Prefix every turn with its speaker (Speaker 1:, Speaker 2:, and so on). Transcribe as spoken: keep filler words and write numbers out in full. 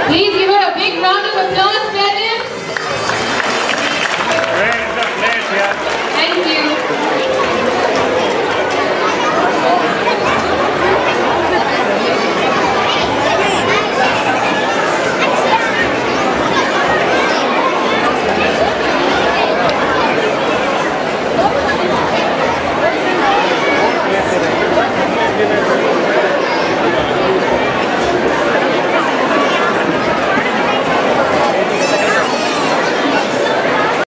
Speaker 1: Please give her a big round of applause.